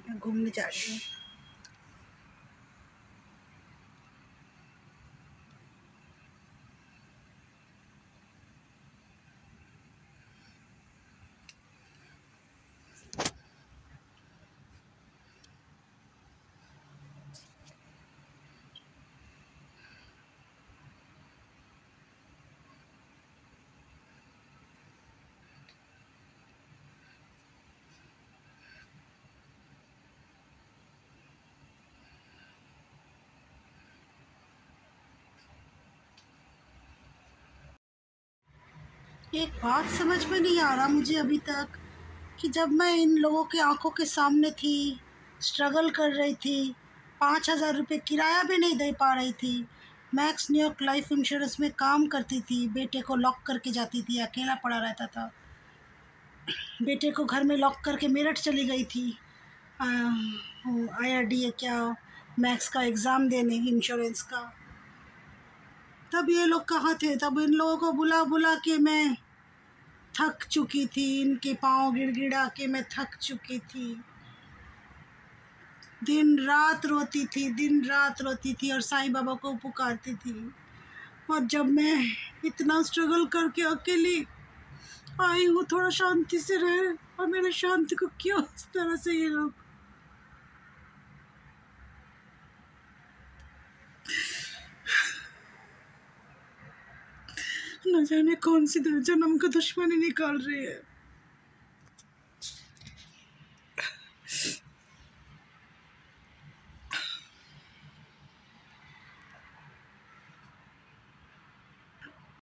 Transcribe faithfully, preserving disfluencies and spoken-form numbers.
मैं घूमने जा रही हूँ। एक बात समझ में नहीं आ रहा मुझे अभी तक कि जब मैं इन लोगों के आंखों के सामने थी, स्ट्रगल कर रही थी, पाँच हज़ार रुपये किराया भी नहीं दे पा रही थी, मैक्स न्यूयॉर्क लाइफ इंश्योरेंस में काम करती थी, बेटे को लॉक करके जाती थी, अकेला पड़ा रहता था, बेटे को घर में लॉक करके मेरठ चली गई थी आई आर डी ए क्या मैक्स का एग्ज़ाम देने इंश्योरेंस का। तब ये लोग कहाँ थे? तब इन लोगों को बुला बुला के मैं थक चुकी थी, इनके पाँव गिड़गिड़ा के मैं थक चुकी थी, दिन रात रोती थी, दिन रात रोती थी और साईं बाबा को पुकारती थी। और जब मैं इतना स्ट्रगल करके अकेली आई हूँ, थोड़ा शांति से रहे, और मेरे शांति को क्यों इस तरह से ये लोग न जाने कौन सी जन्म का दुश्मनी निकाल रही है।